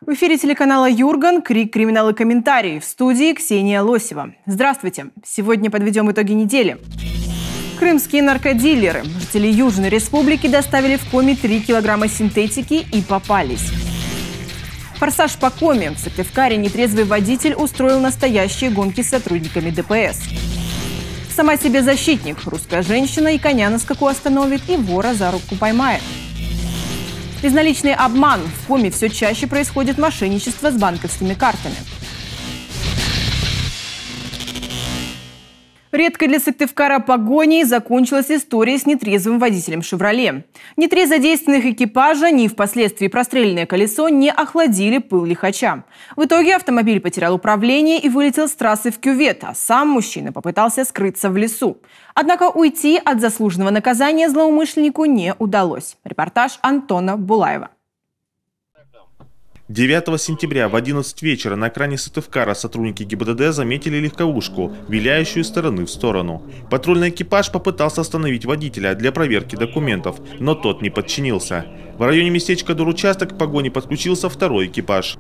В эфире телеканала «Юрган», «Крик. Криминал и комментарий». В студии Ксения Лосева. Здравствуйте. Сегодня подведем итоги недели. Крымские наркодилеры. Жители Южной Республики доставили в Коми 3 килограмма синтетики и попались. Форсаж по Коми. В Сыктывкаре нетрезвый водитель устроил настоящие гонки с сотрудниками ДПС. Сама себе защитник. Русская женщина и коня на скаку остановит, и вора за руку поймает. Безналичный обман. В Коми все чаще происходит мошенничество с банковскими картами. Редкой для Сыктывкара погоней закончилась история с нетрезвым водителем «Шевроле». Ни три задействованных экипажа, ни впоследствии простреленное колесо не охладили пыл лихача. В итоге автомобиль потерял управление и вылетел с трассы в кювет, а сам мужчина попытался скрыться в лесу. Однако уйти от заслуженного наказания злоумышленнику не удалось. Репортаж Антона Булаева. 9 сентября в 11 вечера на окраине Сыктывкара сотрудники ГИБДД заметили легковушку, виляющую из стороны в сторону. Патрульный экипаж попытался остановить водителя для проверки документов, но тот не подчинился. В районе местечка Дуручасток к погоне подключился второй экипаж.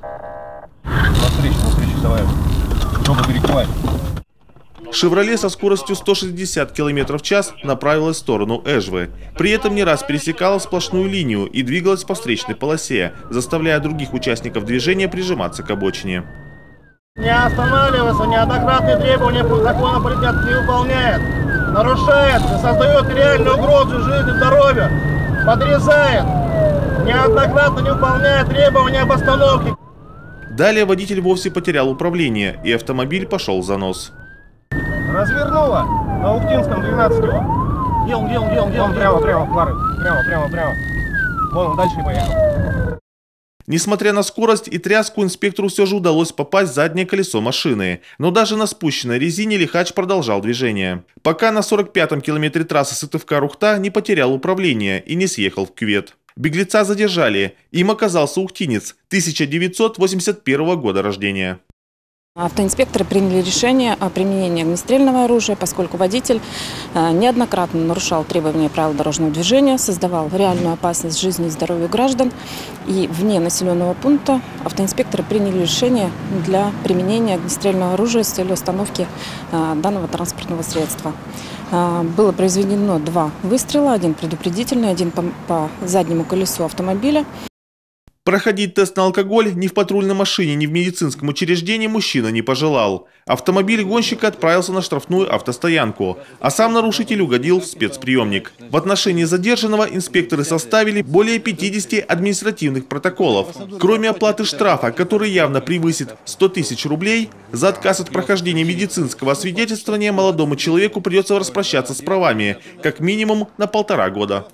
«Шевроле» со скоростью 160 км в час направилась в сторону Эжвы. При этом не раз пересекала сплошную линию и двигалась по встречной полосе, заставляя других участников движения прижиматься к обочине. Не останавливается, неоднократные требования закона полицейских не выполняет, нарушает, создает реальную угрозу жизни, здоровью, подрезает, неоднократно не выполняет требования об остановке. Далее водитель вовсе потерял управление, и автомобиль пошел в занос. Развернула на Ухтинском 12-го. Где он? Прямо. Вон он дальше поехал. Несмотря на скорость и тряску, инспектору все же удалось попасть в заднее колесо машины. Но даже на спущенной резине лихач продолжал движение. Пока на 45-м километре трассы Сыктывкар-Ухта не потерял управление и не съехал в кювет. Беглеца задержали. Им оказался ухтинец 1981 года рождения. Автоинспекторы приняли решение о применении огнестрельного оружия, поскольку водитель неоднократно нарушал требования правил дорожного движения, создавал реальную опасность жизни и здоровью граждан. И вне населенного пункта автоинспекторы приняли решение для применения огнестрельного оружия с целью остановки данного транспортного средства. Было произведено 2 выстрела, один предупредительный, один по заднему колесу автомобиля. Проходить тест на алкоголь ни в патрульной машине, ни в медицинском учреждении мужчина не пожелал. Автомобиль гонщика отправился на штрафную автостоянку, а сам нарушитель угодил в спецприемник. В отношении задержанного инспекторы составили более 50 административных протоколов. Кроме оплаты штрафа, который явно превысит 100 тысяч рублей, за отказ от прохождения медицинского освидетельствования молодому человеку придется распрощаться с правами, как минимум на 1,5 года.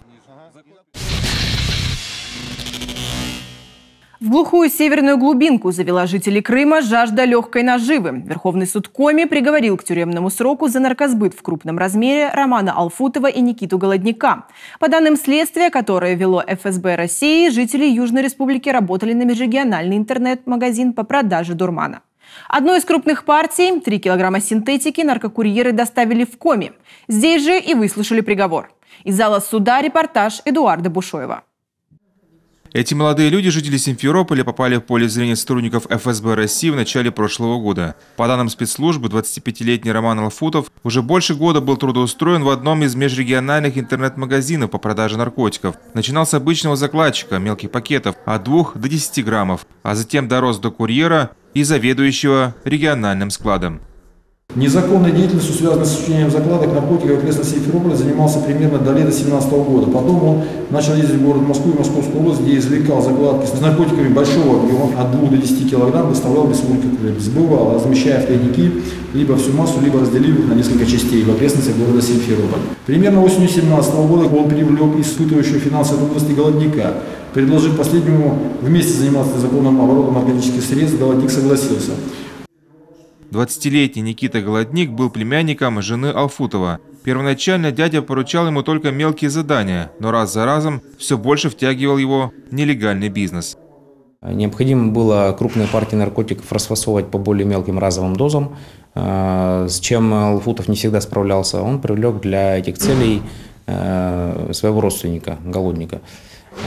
В глухую северную глубинку завела жителей Крыма жажда легкой наживы. Верховный суд Коми приговорил к тюремному сроку за наркосбыт в крупном размере Романа Алфутова и Никиту Голодняка. По данным следствия, которое вело ФСБ России, жители Южной Республики работали на межрегиональный интернет-магазин по продаже дурмана. Одну из крупных партий, 3 килограмма синтетики, наркокурьеры доставили в Коми. Здесь же и выслушали приговор. Из зала суда репортаж Эдуарда Бушоева. Эти молодые люди, жители Симферополя, попали в поле зрения сотрудников ФСБ России в начале прошлого года. По данным спецслужбы, 25-летний Роман Алфутов уже больше года был трудоустроен в одном из межрегиональных интернет-магазинов по продаже наркотиков. Начинал с обычного закладчика, мелких пакетов, от 2 до 10 граммов, а затем дорос до курьера и заведующего региональным складом. Незаконной деятельностью, связанной с осуществлением закладок наркотиков в окрестности Симферополя, занимался примерно до лета 2017 года. Потом он начал ездить в город Москву и Московскую область, где извлекал закладки с наркотиками большого объема, от 2 до 10 килограмм, доставлял в республику, сбывал, размещая в тайники либо всю массу, либо разделив их на несколько частей в окрестностях города Симферополь. Примерно осенью 2017 года он привлек испытывающего финансовые трудности Голодняка. Предложив последнему вместе заниматься незаконным оборотом наркотических средств, Голодняк согласился. 20-летний Никита Голодняк был племянником жены Алфутова. Первоначально дядя поручал ему только мелкие задания, но раз за разом все больше втягивал его в нелегальный бизнес. Необходимо было крупные партии наркотиков расфасовывать по более мелким разовым дозам, с чем Алфутов не всегда справлялся. Он привлек для этих целей своего родственника, Голодняка.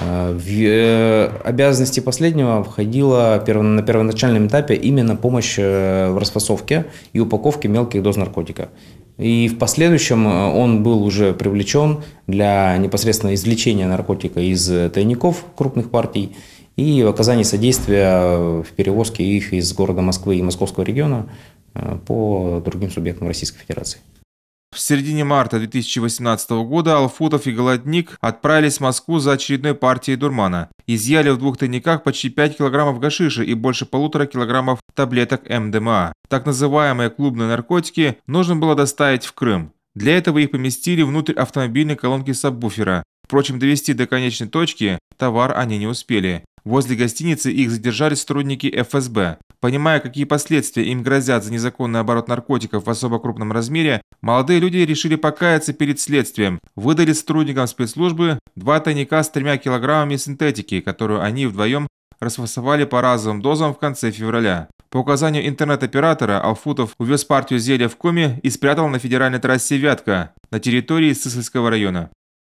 В обязанности последнего входила на первоначальном этапе именно помощь в расфасовке и упаковке мелких доз наркотика. И в последующем он был уже привлечен для непосредственно извлечения наркотика из тайников крупных партий и оказания содействия в перевозке их из города Москвы и Московского региона по другим субъектам Российской Федерации. В середине марта 2018 года Алфутов и Голодник отправились в Москву за очередной партией дурмана. Изъяли в 2 тайниках почти 5 килограммов гашиша и больше 1,5 килограммов таблеток МДМА. Так называемые клубные наркотики нужно было доставить в Крым. Для этого их поместили внутрь автомобильной колонки сабвуфера. Впрочем, довести до конечной точки товар они не успели. Возле гостиницы их задержали сотрудники ФСБ. Понимая, какие последствия им грозят за незаконный оборот наркотиков в особо крупном размере, молодые люди решили покаяться перед следствием. Выдали сотрудникам спецслужбы 2 тайника с 3 килограммами синтетики, которую они вдвоем расфасовали по разовым дозам в конце февраля. По указанию интернет-оператора Алфутов увез партию зелья в коме и спрятал на федеральной трассе Вятка на территории Сысольского района.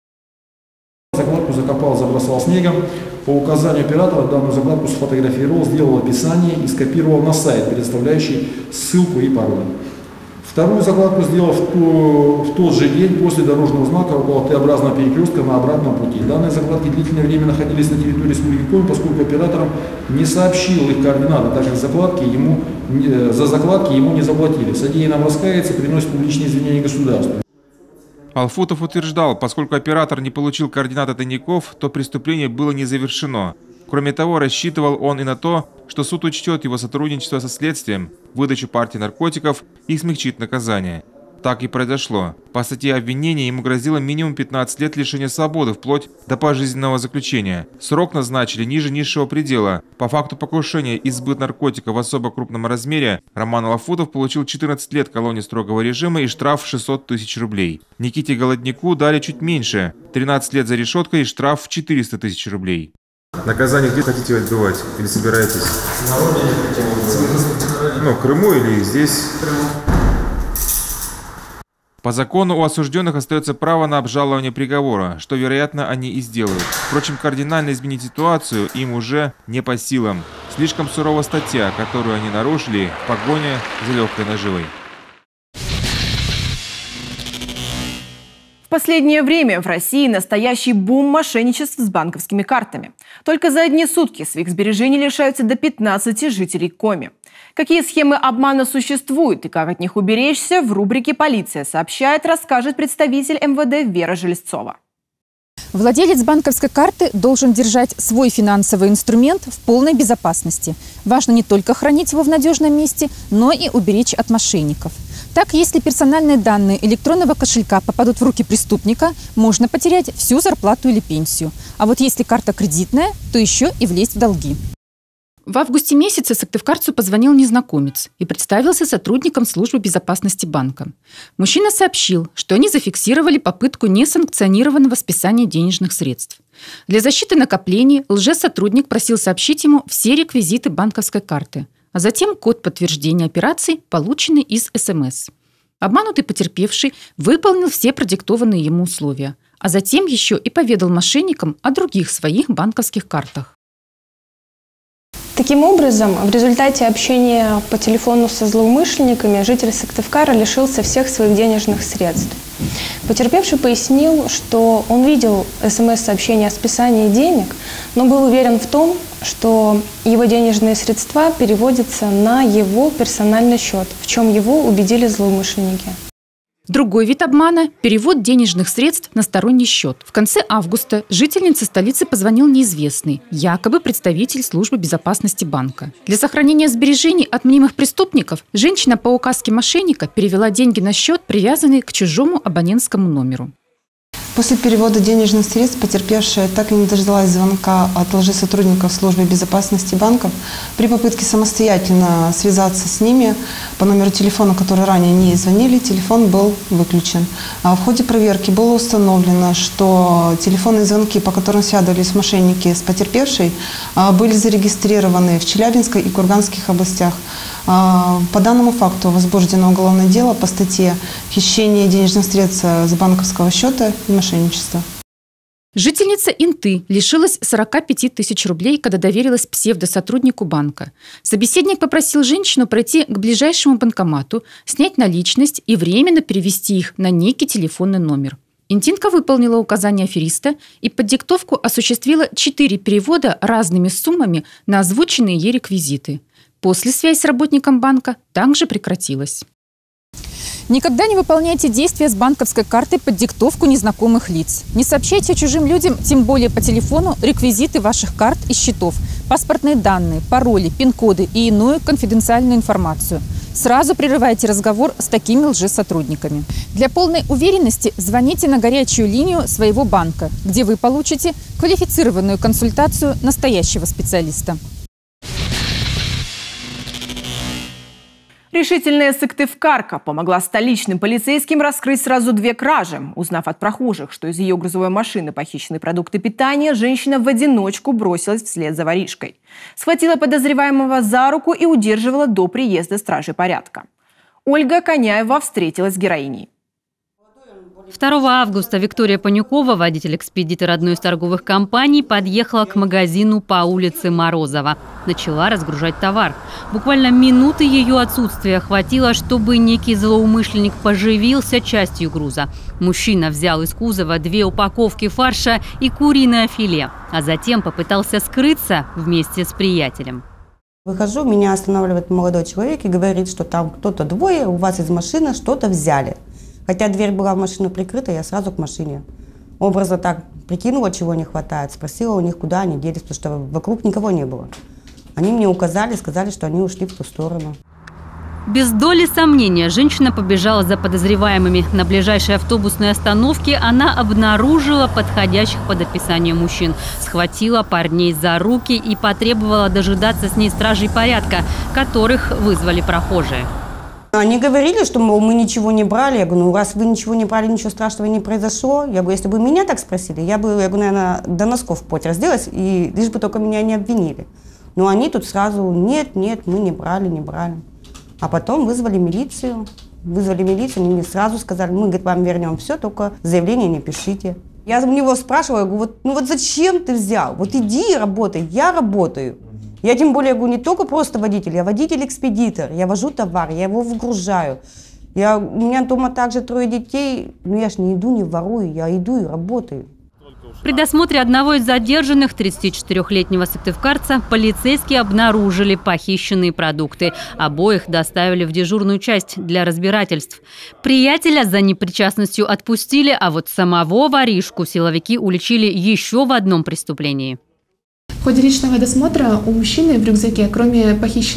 Закладку закопал, забросал снегом. По указанию оператора данную закладку сфотографировал, сделал описание и скопировал на сайт, предоставляющий ссылку и пароль. Вторую закладку сделал в тот же день после дорожного знака около Т-образного перекрестка на обратном пути. Данные закладки длительное время находились на территории Республики Коми, поскольку оператор не сообщил их координаты, также за закладки ему не заплатили. Содеянным раскается, приносит публичные извинения государству. Алфутов утверждал, поскольку оператор не получил координаты тайников, то преступление было не завершено. Кроме того, рассчитывал он и на то, что суд учтет его сотрудничество со следствием, выдачу партии наркотиков и смягчит наказание. Так и произошло. По статье обвинения ему грозило минимум 15 лет лишения свободы, вплоть до пожизненного заключения. Срок назначили ниже низшего предела. По факту покушения и сбыт наркотика в особо крупном размере Роман Алфутов получил 14 лет колонии строгого режима и штраф 600 тысяч рублей. Никите Голоднику дали чуть меньше – 13 лет за решеткой и штраф в 400 тысяч рублей. Наказание где хотите отбывать или собираетесь? На родине хотел. Ну, в Крыму или здесь? В Крыму. По закону у осужденных остается право на обжалование приговора, что, вероятно, они и сделают. Впрочем, кардинально изменить ситуацию им уже не по силам. Слишком сурова статья, которую они нарушили в погоне за легкой наживой. В последнее время в России настоящий бум мошенничеств с банковскими картами. Только за одни сутки своих сбережений лишаются до 15 жителей Коми. Какие схемы обмана существуют и как от них уберечься, в рубрике «Полиция сообщает», расскажет представитель МВД Вера Железцова. Владелец банковской карты должен держать свой финансовый инструмент в полной безопасности. Важно не только хранить его в надежном месте, но и уберечь от мошенников. Так, если персональные данные электронного кошелька попадут в руки преступника, можно потерять всю зарплату или пенсию. А вот если карта кредитная, то еще и влезть в долги. В августе месяце Сыктывкарцу позвонил незнакомец и представился сотрудником службы безопасности банка. Мужчина сообщил, что они зафиксировали попытку несанкционированного списания денежных средств. Для защиты накоплений лжесотрудник просил сообщить ему все реквизиты банковской карты, а затем код подтверждения операций, полученный из СМС. Обманутый потерпевший выполнил все продиктованные ему условия, а затем еще и поведал мошенникам о других своих банковских картах. Таким образом, в результате общения по телефону со злоумышленниками житель Сыктывкара лишился всех своих денежных средств. Потерпевший пояснил, что он видел СМС-сообщение о списании денег, но был уверен в том, что его денежные средства переводятся на его персональный счет, в чем его убедили злоумышленники. Другой вид обмана – перевод денежных средств на сторонний счет. В конце августа жительнице столицы позвонил неизвестный, якобы представитель службы безопасности банка. Для сохранения сбережений от мнимых преступников женщина по указке мошенника перевела деньги на счет, привязанный к чужому абонентскому номеру. После перевода денежных средств потерпевшая так и не дождалась звонка от лжесотрудников службы безопасности банков. При попытке самостоятельно связаться с ними по номеру телефона, который ранее не звонили, телефон был выключен. В ходе проверки было установлено, что телефонные звонки, по которым связывались мошенники с потерпевшей, были зарегистрированы в Челябинской и Курганских областях. По данному факту возбуждено уголовное дело по статье «Хищение денежных средств с банковского счета и мошенничество». Жительница Инты лишилась 45 тысяч рублей, когда доверилась псевдосотруднику банка. Собеседник попросил женщину пройти к ближайшему банкомату, снять наличность и временно перевести их на некий телефонный номер. Интинка выполнила указания афериста и под диктовку осуществила 4 перевода разными суммами на озвученные ей реквизиты. После связь с работником банка также прекратилась. Никогда не выполняйте действия с банковской картой под диктовку незнакомых лиц. Не сообщайте чужим людям, тем более по телефону, реквизиты ваших карт и счетов, паспортные данные, пароли, пин-коды и иную конфиденциальную информацию. Сразу прерывайте разговор с такими лжесотрудниками. Для полной уверенности звоните на горячую линию своего банка, где вы получите квалифицированную консультацию настоящего специалиста. Решительная Сыктывкарка помогла столичным полицейским раскрыть сразу 2 кражи. Узнав от прохожих, что из ее грузовой машины похищены продукты питания, женщина в одиночку бросилась вслед за воришкой. Схватила подозреваемого за руку и удерживала до приезда стражи порядка. Ольга Коняева встретилась с героиней. 2 августа Виктория Панюкова, водитель-экспедитор одной из торговых компаний, подъехала к магазину по улице Морозова. Начала разгружать товар. Буквально минуты ее отсутствия хватило, чтобы некий злоумышленник поживился частью груза. Мужчина взял из кузова 2 упаковки фарша и куриное филе, а затем попытался скрыться вместе с приятелем. Выхожу, меня останавливает молодой человек и говорит, что там кто-то 2, у вас из машины что-то взяли. Хотя дверь была в машину прикрыта, я сразу к машине. Образно так прикинула, чего не хватает, спросила у них, куда они делись, потому что вокруг никого не было. Они мне указали, сказали, что они ушли в ту сторону. Без доли сомнения женщина побежала за подозреваемыми. На ближайшей автобусной остановке она обнаружила подходящих под описание мужчин. Схватила парней за руки и потребовала дожидаться с ней стражей порядка, которых вызвали прохожие. Они говорили, что, мол, мы ничего не брали. Я говорю, ну раз вы ничего не брали, ничего страшного не произошло. Я говорю, если бы меня так спросили, я бы, наверное, до носков в пот разделась, и лишь бы только меня не обвинили. Но они тут сразу, нет, мы не брали. А потом вызвали милицию. Они мне сразу сказали, мы, говорит, вам вернем все, только заявление не пишите. Я у него спрашивала, я говорю, вот зачем ты взял? Вот иди и работай, я работаю. Я тем более, говорю, не только просто водитель, я водитель-экспедитор, я вожу товар, я его выгружаю. У меня дома также 3 детей, но я ж не иду, не ворую, я иду и работаю. При досмотре одного из задержанных, 34-летнего сыктывкарца, полицейские обнаружили похищенные продукты. Обоих доставили в дежурную часть для разбирательств. Приятеля за непричастностью отпустили, а вот самого воришку силовики уличили еще в одном преступлении. В ходе личного досмотра у мужчины в рюкзаке, кроме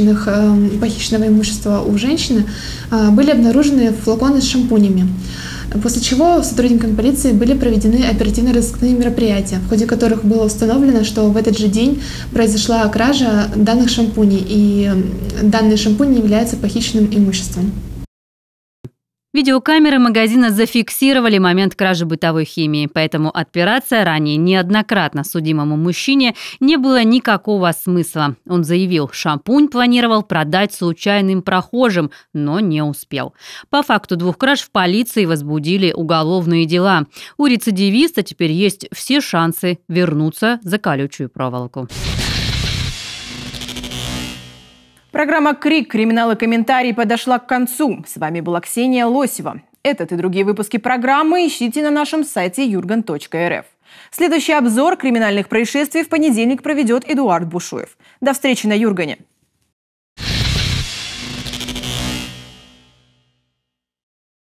похищенного имущества у женщины, были обнаружены флаконы с шампунями. После чего сотрудниками полиции были проведены оперативно-розыскные мероприятия, в ходе которых было установлено, что в этот же день произошла кража данных шампуней, и данные шампуни являются похищенным имуществом. Видеокамеры магазина зафиксировали момент кражи бытовой химии, поэтому отпираться ранее неоднократно судимому мужчине не было никакого смысла. Он заявил, шампунь планировал продать случайным прохожим, но не успел. По факту 2 краж в полиции возбудили уголовные дела. У рецидивиста теперь есть все шансы вернуться за колючую проволоку. Программа «Крик. Криминал и комментарий» подошла к концу. С вами была Ксения Лосева. Этот и другие выпуски программы ищите на нашем сайте jurgen.rf. Следующий обзор криминальных происшествий в понедельник проведет Эдуард Бушуев. До встречи на Юргане.